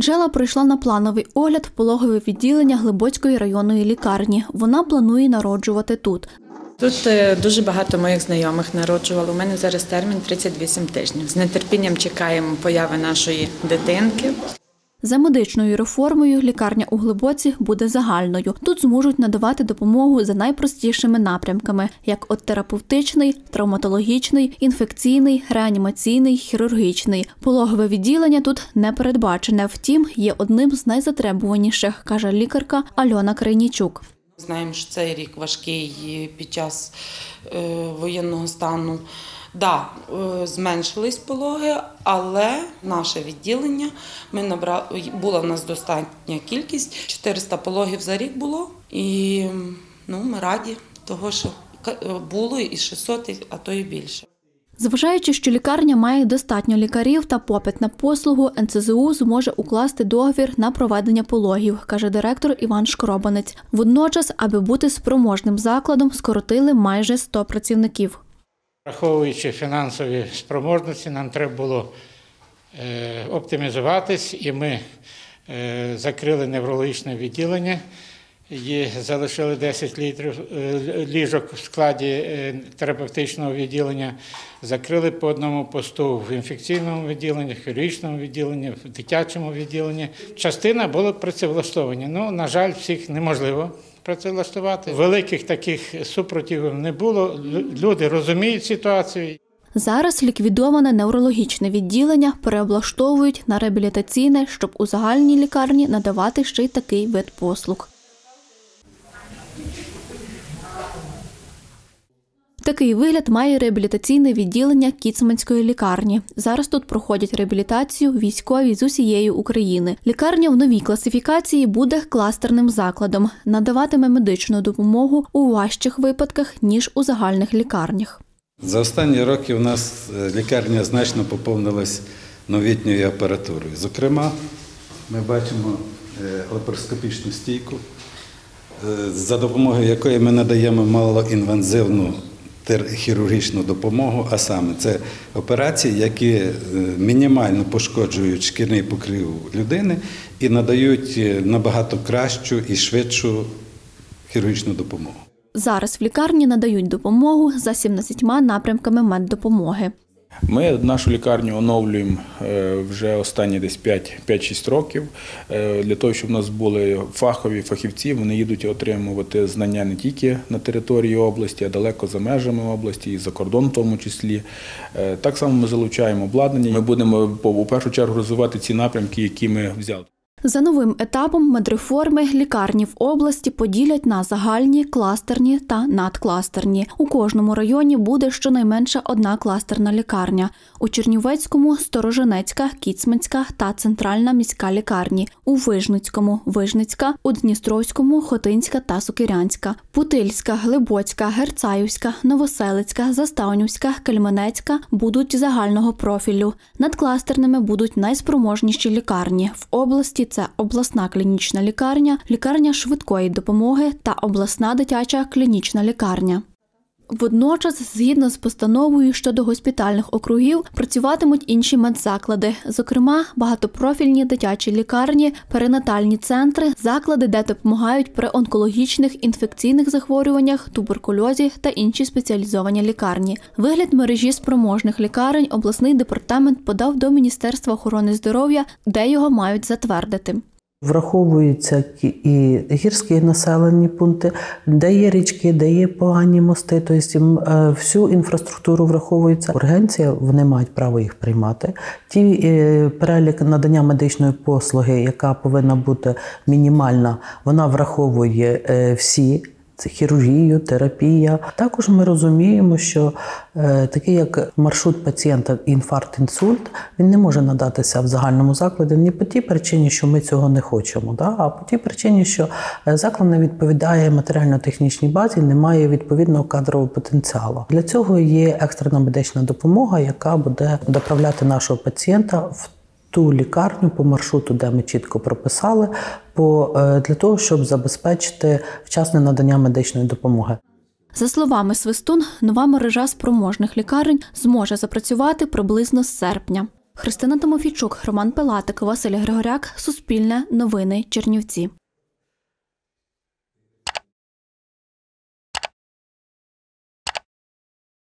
Анжела прийшла на плановий огляд в пологове відділення Глибоцької районної лікарні. Вона планує народжувати тут. Тут дуже багато моїх знайомих народжувало. У мене зараз термін 38 тижнів. З нетерпінням чекаємо появи нашої дитинки. За медичною реформою лікарня у Глибоці буде загальною. Тут зможуть надавати допомогу за найпростішими напрямками, як от терапевтичний, травматологічний, інфекційний, реанімаційний, хірургічний. Пологове відділення тут не передбачене, втім, є одним з найзатребуваніших, каже лікарка Альона Крайнічук. Знаємо, що цей рік важкий під час воєнного стану. Так, зменшились пологи, але наше відділення, була в нас достатня кількість, 400 пологів за рік було. І ми раді того, що було і 600, а то і більше. Зважаючи, що лікарня має достатньо лікарів та попит на послугу, НСЗУ зможе укласти договір на проведення пологів, каже директор Іван Шкробанець. Водночас, аби бути спроможним закладом, скоротили майже 100 працівників. Враховуючи фінансові спроможності, нам треба було оптимізуватись, і ми закрили неврологічне відділення. І залишили 10 ліжок в складі терапевтичного відділення, закрили по одному посту в інфекційному відділенні, в хірургічному відділенні, в дитячому відділенні. Частина були працевлаштовані. На жаль, всіх неможливо працевлаштувати. Великих таких супротивів не було, люди розуміють ситуацію. Зараз ліквідоване неврологічне відділення переоблаштовують на реабілітаційне, щоб у загальній лікарні надавати ще й такий вид послуг. Такий вигляд має реабілітаційне відділення Кіцманської лікарні. Зараз тут проходять реабілітацію військові з усієї України. Лікарня в новій класифікації буде кластерним закладом. Надаватиме медичну допомогу у важчих випадках, ніж у загальних лікарнях. За останні роки у нас лікарня значно поповнилась новітньою апаратурою. Зокрема, ми бачимо лапароскопічну стійку, за допомогою якої ми надаємо малоінвазивну хірургічну допомогу, а саме це операції, які мінімально пошкоджують шкірний покрив людини і надають набагато кращу і швидшу хірургічну допомогу. Зараз в лікарні надають допомогу за 17 напрямками меддопомоги. Ми нашу лікарню оновлюємо вже останні десь 5-6 років. Для того, щоб у нас були фахівці, вони їдуть отримувати знання не тільки на території області, а далеко за межами області, і за кордон в тому числі. Так само ми залучаємо обладнання. Ми будемо у першу чергу розвивати ці напрямки, які ми взяли. За новим етапом медреформи лікарні в області поділять на загальні, кластерні та надкластерні. У кожному районі буде щонайменше одна кластерна лікарня. У Чернівецькому – Сторожинецька, Кіцманська та Центральна міська лікарні. У Вижницькому – Вижницька, у Дністровському – Хотинська та Сокирянська. Путильська, Глибоцька, Герцаївська, Новоселицька, Заставнівська, Кельменецька будуть загального профілю. Надкластерними будуть найспроможніші лікарні. В області це обласна клінічна лікарня, лікарня швидкої допомоги та обласна дитяча клінічна лікарня. Водночас, згідно з постановою щодо госпітальних округів, працюватимуть інші медзаклади, зокрема, багатопрофільні дитячі лікарні, перинатальні центри, заклади, де допомагають при онкологічних, інфекційних захворюваннях, туберкульозі та інші спеціалізовані лікарні. Вигляд мережі спроможних лікарень обласний департамент подав до Міністерства охорони здоров'я, де його мають затвердити. Враховуються і гірські населені пункти, де є річки, де є погані мости, тобто всю інфраструктуру враховується. Ургенція, вони мають право їх приймати. Перелік надання медичної послуги, яка повинна бути мінімальна, вона враховує всі. Це хірургію, терапія. Також ми розуміємо, що такий як маршрут пацієнта інфаркт-інсульт, він не може надатися в загальному закладі не по тій причині, що ми цього не хочемо, а по тій причині, що заклад не відповідає матеріально-технічній базі, не має відповідного кадрового потенціалу. Для цього є екстрена медична допомога, яка буде доправляти нашого пацієнта в ту лікарню по маршруту, де ми чітко прописали, для того, щоб забезпечити вчасне надання медичної допомоги. За словами Свистун, нова мережа спроможних лікарень зможе запрацювати приблизно з серпня. Христина Тимофійчук, Роман Пилатик, Василь Григоряк, Суспільне, Новини, Чернівці.